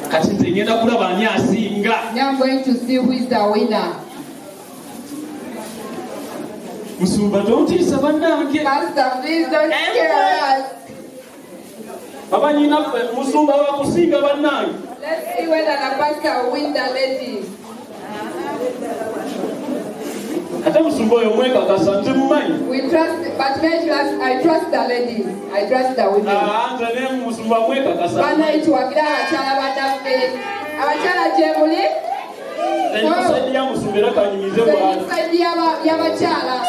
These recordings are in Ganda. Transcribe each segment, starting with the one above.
kati ngenda kulaba ani asinga. Now I'm going to see who is the winner. Musumba tontiisa bannange. Pastor, please don't scare us. Abanyina musumba wakusinga bannange. Let's see whether the pastor will win the ladies. Ate musumba oyo mwekakasa nze mumanyi. We trust, but I trust the ladies. I trust the women. Nze ne musumba mwekakasa. Bana ituwagira abakyala badaffe. Abakyala gye muli? Enyusaidi ya musumba era kanyumize bwala. Enyusaidi y'abakyala.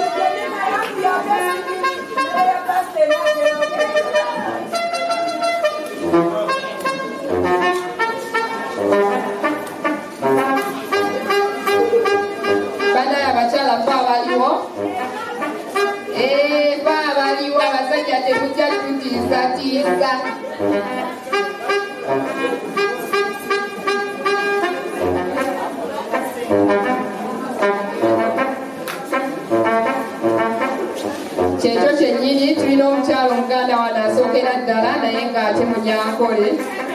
Kyekyo kyennyini tulina omukyalo Muganda wano asookera ddala naye ng'ate munyankole.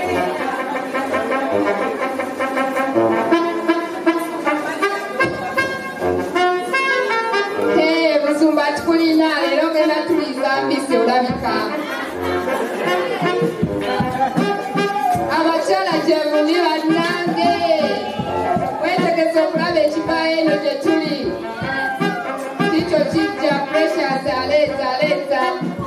Musumba tukulina leero ngenda tuliza mbisi olabika. Abakyala gye muli bannange. Weetegese okulaba ekifaayo eno gye tuli. Kikyo kijja Precious aleeta.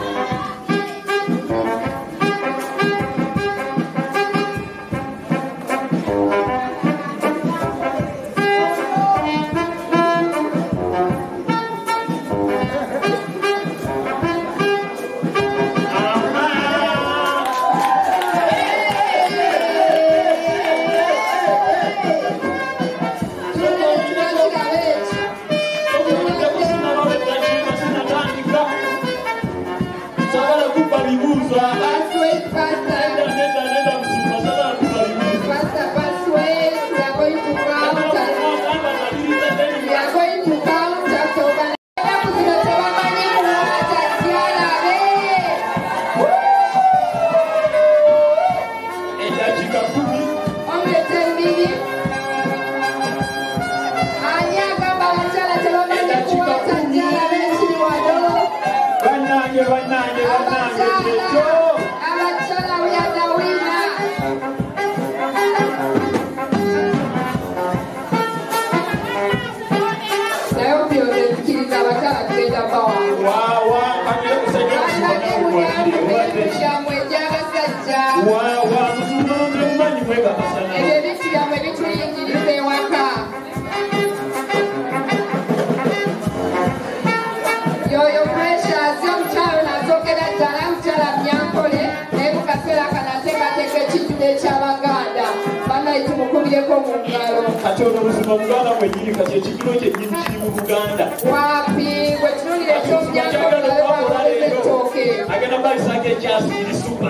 Kati ono Musumba Muganda mwennyini kati ekikiro kyennyini kiri mu Buganda. Wapi bwe tunulira ekyomunyangole agenda balisaako ekyasi kiri supa.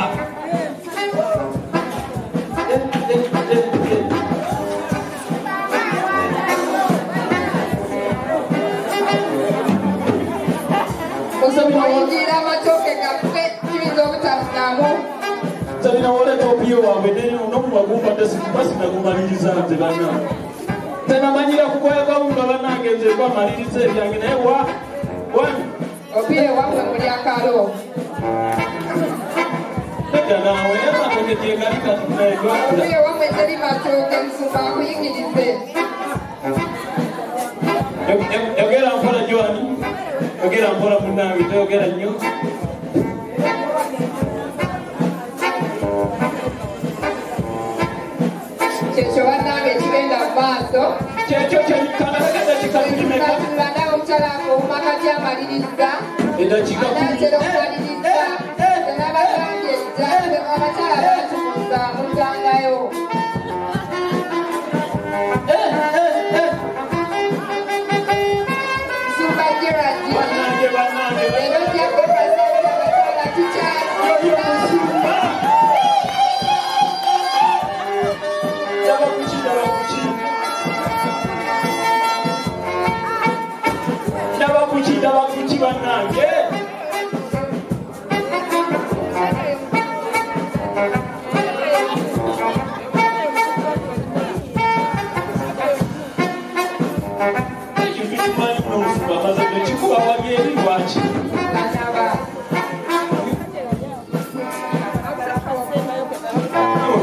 oyingira amatooke gaffe kiyinza obutafunamu. Talina woleeta opiyo waabwe n'omumagumba sinagumaliriza nze bannange. Nze namanyira kukwaya kawunga bannange nze bamaliriza ebyange naye wani opiyo wamwe muli akalo. Nedda naawe amatooke gyegali kati opiyo wamwe teri matooke Musumba akuyigirize. Yogera mpola Joani, yogera mpola munnange toyogera nnyo. Kyekyo bannange kigenda mu maaso. Kyekyo kyekanagenda kikakulimeka. Nawe omukyala akoma kati amaliriza. Eddakiika anaatera okumaliriza. N'abagambye abakyala baatukuza musangayo. Musumba Gerald. Leero gyakwebaza abakyala tukyali. Dabakuki bannange.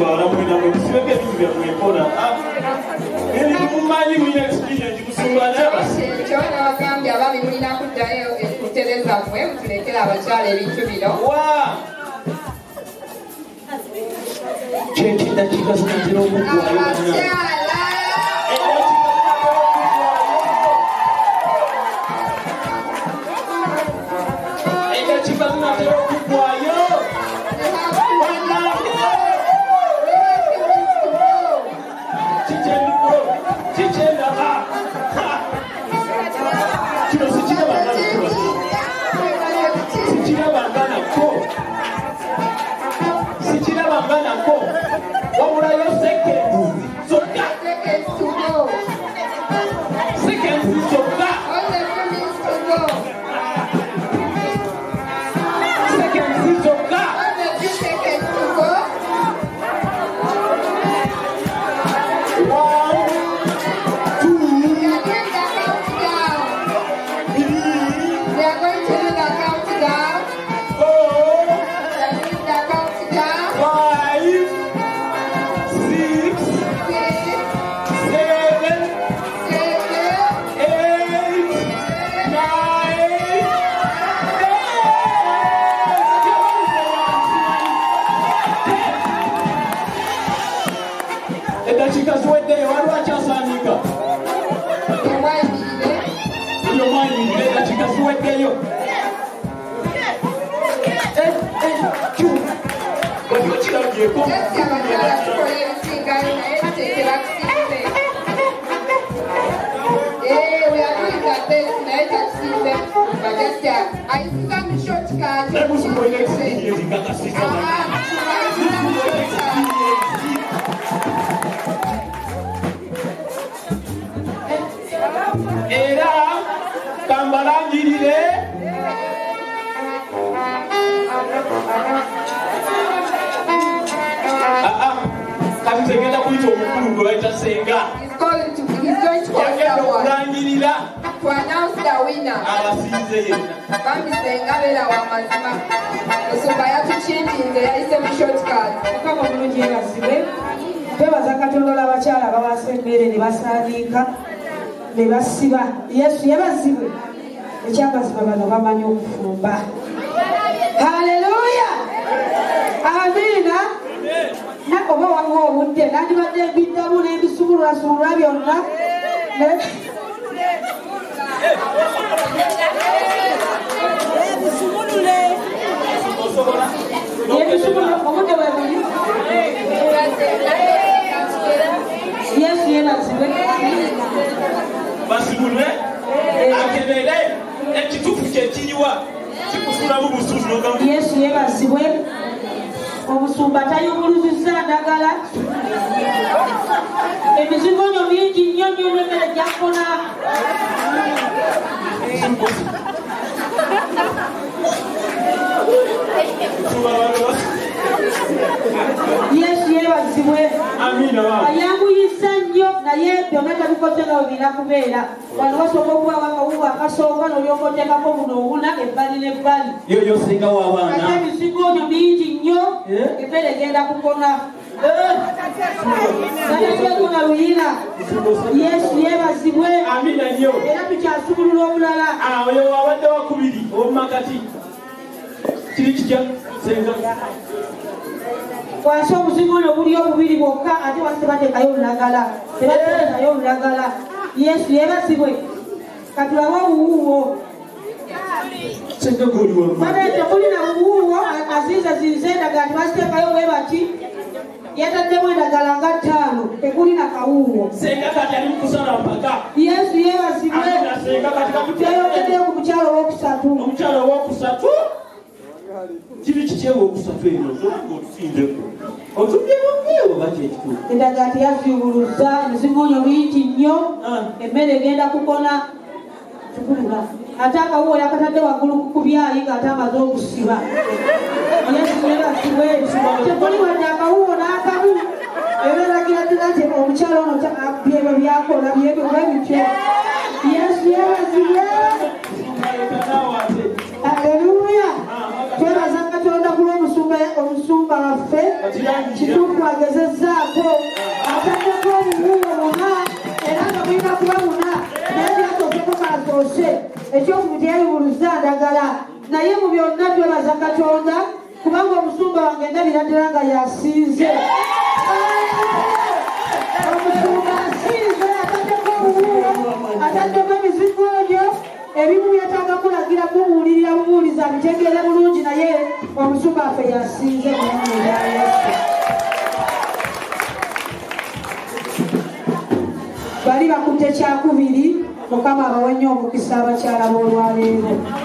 Mwebala mwena mwebisibeke bibya mwekona. Eri mumanyi mwina experience kusumba n'abasi. Kyona bagambye abaami mulina kuddayo kutereza mmwe mutuleetera abakyala ebintu bino. Kyekiddakiika zinatera okuggwayo. Eddakiika zinatera okuggwayo. Era kambalangirire kati tegenda kuyita omukulu gwe bayita senga yagenda okulangirira abasinze yenna bamisenga beera wamazima musumba yatukintinze yayise mu shortcut mukama bulungi ebazibwe twebaza katonda abakyala babaasa emmere ne basaaniika ne basiba yesu yabazibwe ekyabazibwa bano bamanyi okufumba haleluya amiina nakoba waliwo obudde nandibadde ebiddamu n'ebisumululasulula byonna obudde bwe buli yesu yebazibwe basibulwe akenere ekitufu kyekiriwa kikusulamu busuzi nogamu yesu yebazibwe omusumba tayunguluzizza ndagala emizigonyo mingi nnyo nnyo n'emmere gyakona yesu yebazibwe ayanguyisa nnyo naye byonna tabikoze nga webina kubeera wano basobola okubawo akawuwa akasooka n'olyokoteekako buno obuna ebbali n'ebbali yoyosenga w'abaana ate emizigonyo mingi nnyo emmere egenda kukona nayeekuna luyira yesu yebazibwe amina nnyo era tukyasubulula omulala oyo wabadde wakubiri omumakati kiri kitya senga wansi omuzigono obuli obubiri bwokka ate wansi bateekayo olulagala tebateekayo olulagala yesu yebazibwe katulawe obuwuuwo tekuli na buwuuwo azizazinze endagala tebaziteekayo bwe bati yataddemu endagala nga 5 tekuli na kawuuwo yesu yebazibwe tweyongeddeyo ku mukyalo owokusatu kiri kityewo okusatu eno otusinzeko otubyebomyewo bakyekituufu endagala teyaziibuluza emizigonyo mingi nnyo emmere egenda kukona tukulula ate akawuwo yakatadde waggulu kukubyayi ng'ate amaze okusiba yesu yebazibwe tekuli wadde akawuwo n'akamu era eragira ddala nti omukyalo ono byebyo byakola byebyo bwe bityo yesu yebazibwe aleluya twebaza katonda kulwa omusumba waffe kituufu agezezzaako ataddeko obuwuwo buna era nga mulina kuba buna naye byatooseko katoose ekyokubu teyayibuluza ndagala naye mu byonna twebaza Katonda kubanga omusumba wange ndabira ddala nga yasinze omusumba asinze ataddeko obuwuwo ataddeko emizigo gyo ebimu byetaaga mulagira mubuulirira bubuuliza bitegeere bulungi naye omusumba affe yasinze mu nnyo ya Yesu. bali bakutte kyakubiri mukama abawe nnyo omukisa abakyala b'olwaleero.